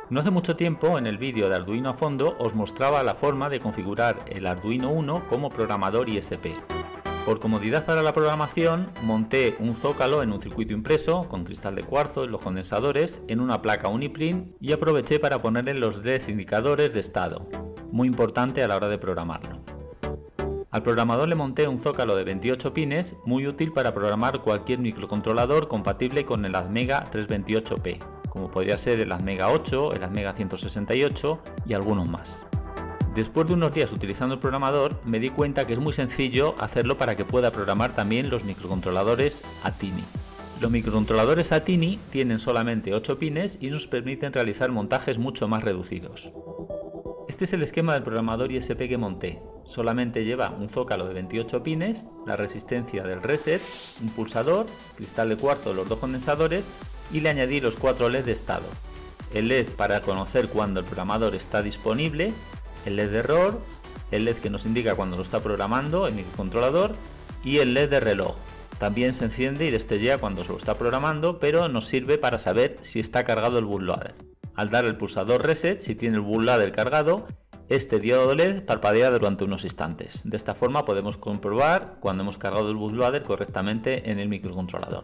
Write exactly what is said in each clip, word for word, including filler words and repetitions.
No hace mucho tiempo, en el vídeo de Arduino a fondo, os mostraba la forma de configurar el Arduino Uno como programador I S P. Por comodidad para la programación, monté un zócalo en un circuito impreso con cristal de cuarzo y los condensadores en una placa Uniprint y aproveché para ponerle los diez indicadores de estado, muy importante a la hora de programarlo. Al programador le monté un zócalo de veintiocho pines, muy útil para programar cualquier microcontrolador compatible con el Atmega trescientos veintiocho P, como podría ser el Atmega ocho, el Atmega ciento sesenta y ocho y algunos más. Después de unos días utilizando el programador, me di cuenta que es muy sencillo hacerlo para que pueda programar también los microcontroladores Atini. Los microcontroladores Atini tienen solamente ocho pines y nos permiten realizar montajes mucho más reducidos. Este es el esquema del programador I S P que monté. Solamente lleva un zócalo de veintiocho pines, la resistencia del reset, un pulsador, cristal de cuarzo de los dos condensadores y le añadí los cuatro L E D de estado. El L E D para conocer cuando el programador está disponible, el L E D de error, el L E D que nos indica cuando lo está programando el microcontrolador y el L E D de reloj. También se enciende y destellea cuando se lo está programando, pero nos sirve para saber si está cargado el bootloader. Al dar el pulsador reset, si tiene el bootloader cargado, este diodo L E D parpadea durante unos instantes. De esta forma podemos comprobar cuando hemos cargado el bootloader correctamente en el microcontrolador.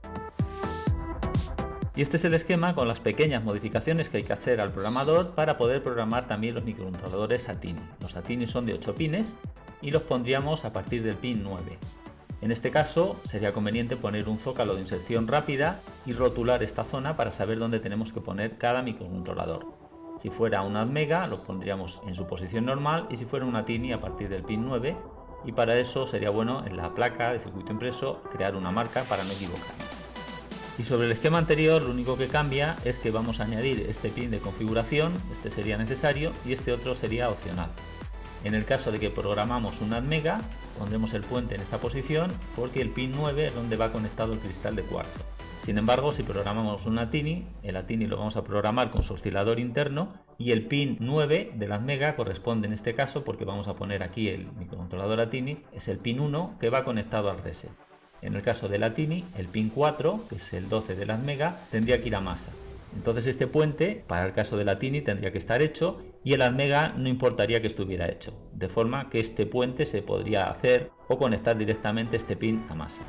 Y este es el esquema con las pequeñas modificaciones que hay que hacer al programador para poder programar también los microcontroladores Atini. Los Atini son de ocho pines y los pondríamos a partir del pin nueve. En este caso sería conveniente poner un zócalo de inserción rápida y rotular esta zona para saber dónde tenemos que poner cada microcontrolador. Si fuera un Atmega lo pondríamos en su posición normal y si fuera un Atini a partir del pin nueve, y para eso sería bueno en la placa de circuito impreso crear una marca para no equivocarnos. Y sobre el esquema anterior lo único que cambia es que vamos a añadir este pin de configuración, este sería necesario y este otro sería opcional. En el caso de que programamos un Atmega, pondremos el puente en esta posición porque el pin nueve es donde va conectado el cristal de cuarzo. Sin embargo, si programamos un Atini, el Atini lo vamos a programar con su oscilador interno y el pin nueve del Atmega corresponde en este caso, porque vamos a poner aquí el microcontrolador Atini, es el pin uno que va conectado al reset. En el caso del Atini, el pin cuatro, que es el doce del Atmega, tendría que ir a masa. Entonces este puente, para el caso del Atini, tendría que estar hecho y el Atmega no importaría que estuviera hecho, de forma que este puente se podría hacer o conectar directamente este pin a masa.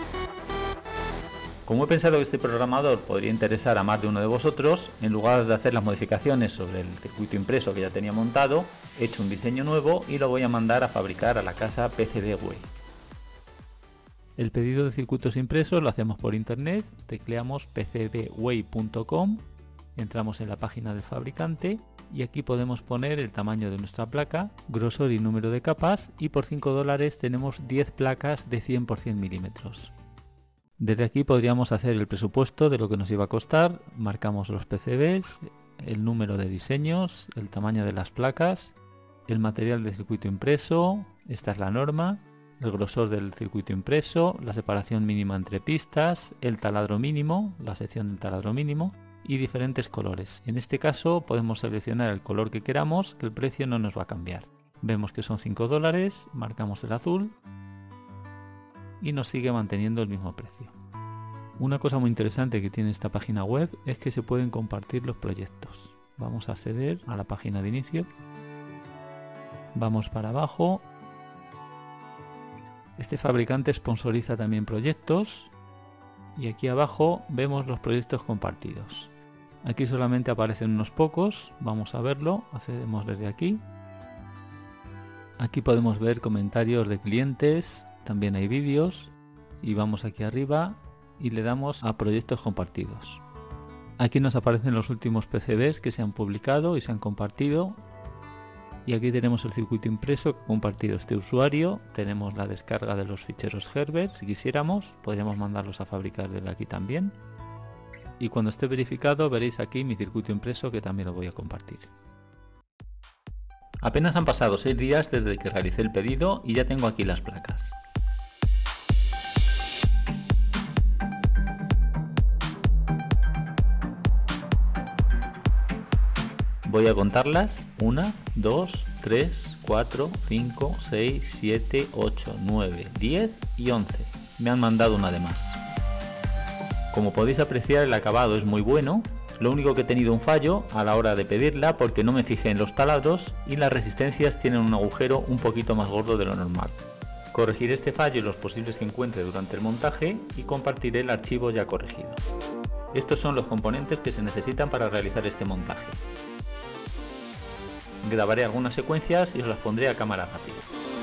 Como he pensado que este programador podría interesar a más de uno de vosotros, en lugar de hacer las modificaciones sobre el circuito impreso que ya tenía montado, he hecho un diseño nuevo y lo voy a mandar a fabricar a la casa PCBWay. El pedido de circuitos impresos lo hacemos por internet, tecleamos p c b way punto com, entramos en la página del fabricante y aquí podemos poner el tamaño de nuestra placa, grosor y número de capas, y por cinco dólares tenemos diez placas de cien por cien milímetros. Desde aquí podríamos hacer el presupuesto de lo que nos iba a costar, marcamos los P C Bs, el número de diseños, el tamaño de las placas, el material de circuito impreso, esta es la norma, el grosor del circuito impreso, la separación mínima entre pistas, el taladro mínimo, la sección del taladro mínimo y diferentes colores. En este caso podemos seleccionar el color que queramos, que el precio no nos va a cambiar. Vemos que son cinco dólares, marcamos el azul y nos sigue manteniendo el mismo precio. Una cosa muy interesante que tiene esta página web es que se pueden compartir los proyectos. Vamos a acceder a la página de inicio, vamos para abajo. Este fabricante sponsoriza también proyectos y aquí abajo vemos los proyectos compartidos. Aquí solamente aparecen unos pocos, vamos a verlo, accedemos desde aquí. Aquí podemos ver comentarios de clientes, también hay vídeos y vamos aquí arriba y le damos a proyectos compartidos. Aquí nos aparecen los últimos P C Bs que se han publicado y se han compartido. Y aquí tenemos el circuito impreso que ha compartido este usuario, tenemos la descarga de los ficheros Herbert, si quisiéramos, podríamos mandarlos a fabricar desde aquí también. Y cuando esté verificado veréis aquí mi circuito impreso que también lo voy a compartir. Apenas han pasado seis días desde que realicé el pedido y ya tengo aquí las placas. Voy a contarlas: uno, dos, tres, cuatro, cinco, seis, siete, ocho, nueve, diez y once. Me han mandado una de más. Como podéis apreciar, el acabado es muy bueno, Lo único que he tenido un fallo a la hora de pedirla porque no me fijé en los taladros y las resistencias tienen un agujero un poquito más gordo de lo normal. Corregiré este fallo y los posibles que encuentre durante el montaje y compartiré el archivo ya corregido. Estos son los componentes que se necesitan para realizar este montaje. Grabaré algunas secuencias y os las pondré a cámara rápida.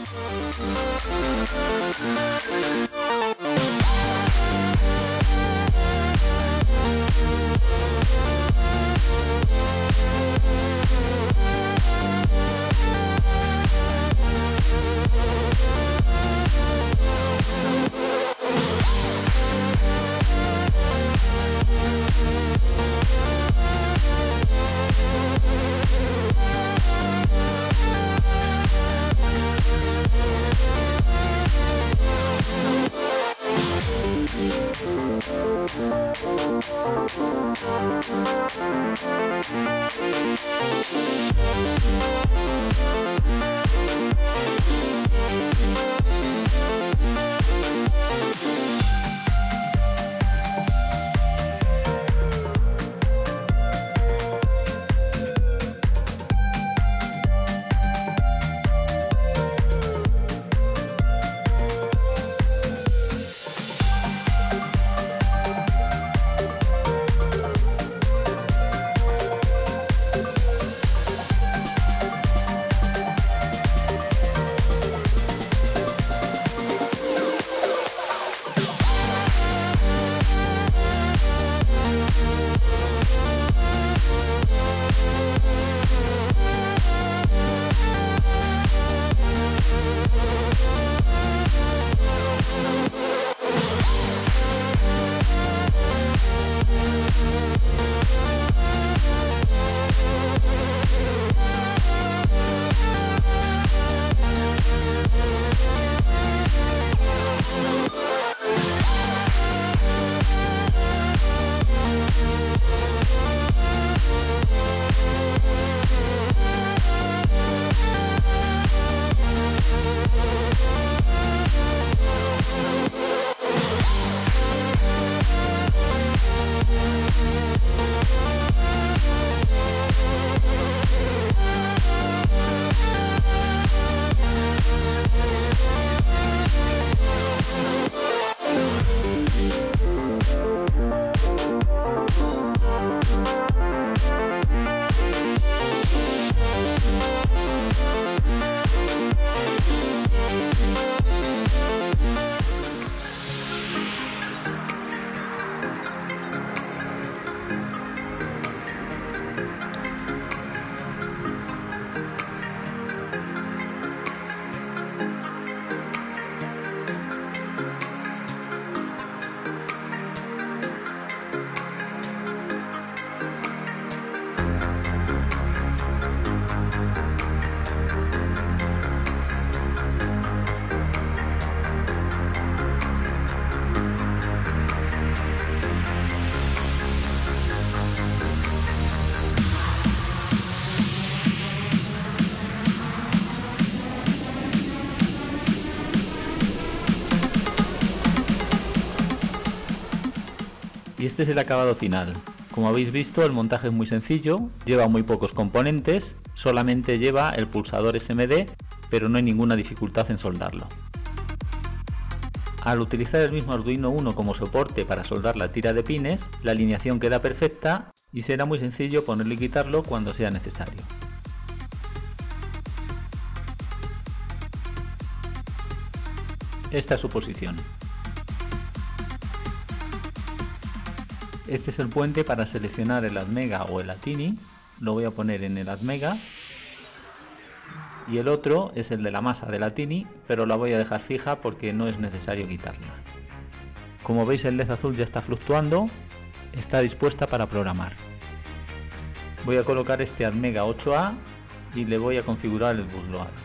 Y este es el acabado final. Como habéis visto, el montaje es muy sencillo, lleva muy pocos componentes, solamente lleva el pulsador S M D, pero no hay ninguna dificultad en soldarlo. Al utilizar el mismo Arduino Uno como soporte para soldar la tira de pines, la alineación queda perfecta y será muy sencillo ponerlo y quitarlo cuando sea necesario. Esta es su posición. Este es el puente para seleccionar el Atmega o el Atini. Lo voy a poner en el Atmega. Y el otro es el de la masa del Atini, pero la voy a dejar fija porque no es necesario quitarla. Como veis, el L E D azul ya está fluctuando, está dispuesta para programar. Voy a colocar este Atmega ocho A y le voy a configurar el bootloader.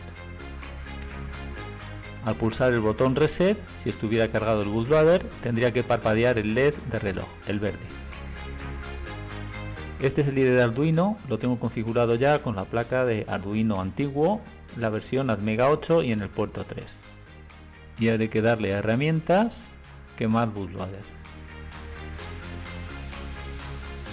Al pulsar el botón Reset, si estuviera cargado el bootloader, tendría que parpadear el L E D de reloj, el verde. Este es el I D E de Arduino, lo tengo configurado ya con la placa de Arduino antiguo, la versión Atmega ocho y en el puerto tres. Y ahora hay que darle a herramientas, quemar bootloader.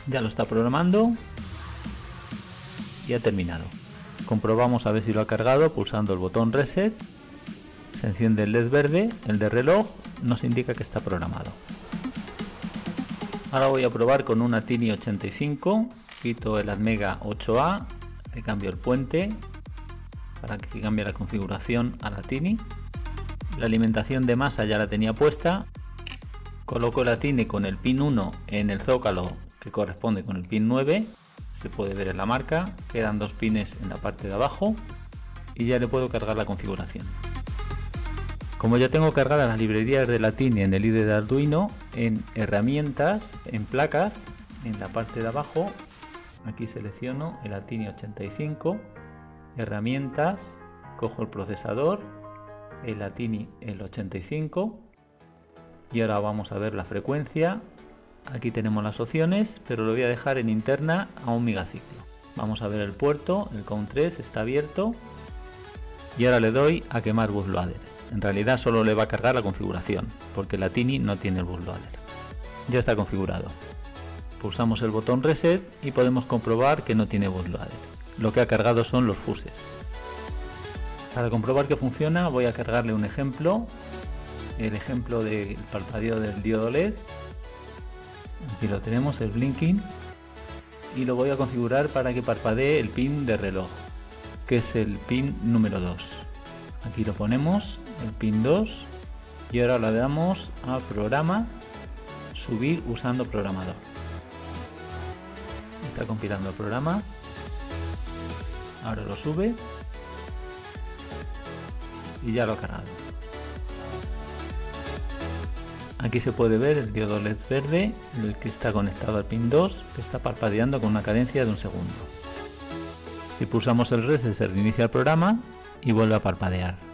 Ya lo está programando y ha terminado. Comprobamos a ver si lo ha cargado pulsando el botón Reset. Se enciende el L E D verde, el de reloj nos indica que está programado. Ahora voy a probar con una Tiny ochenta y cinco, quito el Atmega ocho A, le cambio el puente para que cambie la configuración a la Tiny. La alimentación de masa ya la tenía puesta. Coloco la Tiny con el pin uno en el zócalo que corresponde con el pin nueve. Se puede ver en la marca, quedan dos pines en la parte de abajo y ya le puedo cargar la configuración. Como ya tengo cargadas las librerías de la Tiny en el I D E de Arduino, en herramientas, en placas, en la parte de abajo, aquí selecciono el Tiny ochenta y cinco, herramientas, cojo el procesador, el Tiny el ochenta y cinco y ahora vamos a ver la frecuencia. Aquí tenemos las opciones, pero lo voy a dejar en interna a un megaciclo. Vamos a ver el puerto, el COUNT tres está abierto y ahora le doy a quemar bootloader. En realidad solo le va a cargar la configuración, porque la Tiny no tiene el bootloader. Ya está configurado. Pulsamos el botón Reset y podemos comprobar que no tiene bootloader. Lo que ha cargado son los fuses. Para comprobar que funciona voy a cargarle un ejemplo. El ejemplo del parpadeo del diodo L E D. Aquí lo tenemos, el blinking. Y lo voy a configurar para que parpadee el pin de reloj, que es el pin número dos. Aquí lo ponemos, el pin dos, y ahora le damos a programa, subir usando programador. Está compilando el programa, ahora lo sube y ya lo ha cargado. Aquí se puede ver el diodo L E D verde, el que está conectado al pin dos, que está parpadeando con una cadencia de un segundo. Si pulsamos el reset se reinicia el programa y vuelve a parpadear.